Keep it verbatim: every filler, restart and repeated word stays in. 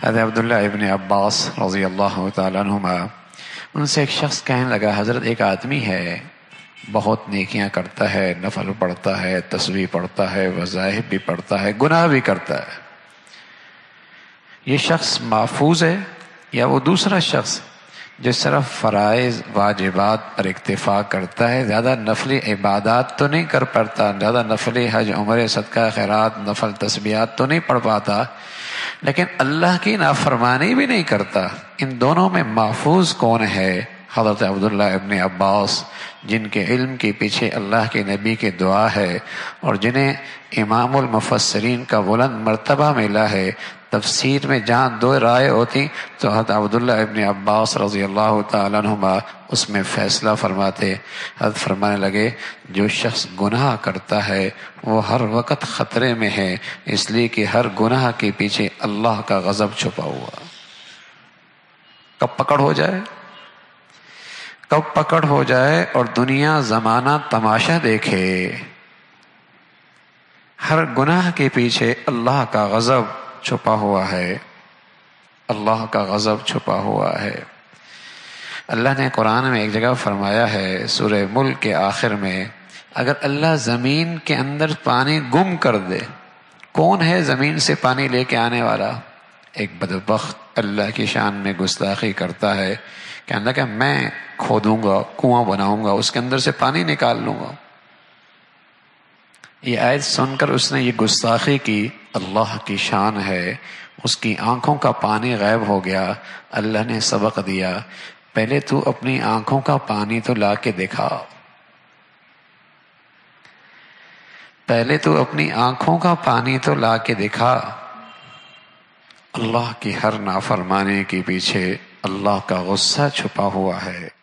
حضرت عبداللہ ابن عباس رضی اللہ تعالیٰ عنہما، ان سے ایک شخص کہنے لگا، حضرت ایک آدمی ہے بہت نیکیاں کرتا ہے، نفل پڑھتا ہے، تسبیح پڑھتا ہے، وظائف بھی پڑھتا ہے، گناہ بھی کرتا ہے، یہ شخص محفوظ ہے یا وہ دوسرا شخص جو صرف فرائض واجبات پر اکتفا کرتا ہے، زیادہ نفلی عبادات تو نہیں کر پاتا، زیادہ نفلی حج عمرے صدقہ خیرات نفل تسبیحات تو نہیں پڑھ پاتا، لیکن اللہ کی نافرمانی بھی نہیں کرتا؟ ان دونوں میں محفوظ کون ہے؟ حضرت عبداللہ ابن عباس، جن کے علم کے پیچھے اللہ کے نبی کی دعا ہے اور جنہیں امام المفسرین کا بلند مرتبہ ملا ہے، تفسیر میں جہاں دو رائے ہوتی تو حضرت عبداللہ ابن عباس رضی اللہ تعالیٰ عنہما اس میں فیصلہ فرماتے۔ حضرت فرمانے لگے، جو شخص گناہ کرتا ہے وہ ہر وقت خطرے میں ہے، اس لیے کہ ہر گناہ کے پیچھے اللہ کا غضب چھپا ہوا۔ کب پکڑ ہو جائے کب پکڑ ہو جائے اور دنیا زمانہ تماشا دیکھے، ہر گناہ کے پیچھے اللہ کا غضب چھپا ہوا ہے، اللہ کا غضب چھپا ہوا ہے۔ اللہ نے قرآن میں ایک جگہ فرمایا ہے، سورہ ملک کے آخر میں، اگر اللہ زمین کے اندر پانی گم کر دے، کون ہے زمین سے پانی لے کے آنے والا؟ ایک بدبخت اللہ کی شان میں گستاخی کرتا ہے کہ اللہ کہ میں کھودوں گا، کنواں بناؤں گا، اس کے اندر سے پانی نکال لوں گا۔ یہ آیت سن کر اس نے یہ گستاخی کی، اللہ کی شان ہے، اس کی آنکھوں کا پانی غائب ہو گیا۔ اللہ نے سبق دیا، پہلے تو اپنی آنکھوں کا پانی تو لا کے دکھا، پہلے تو اپنی آنکھوں کا پانی تو لا کے دکھا۔ اللہ کی ہر نافرمانی کے پیچھے اللہ کا غصہ چھپا ہوا ہے۔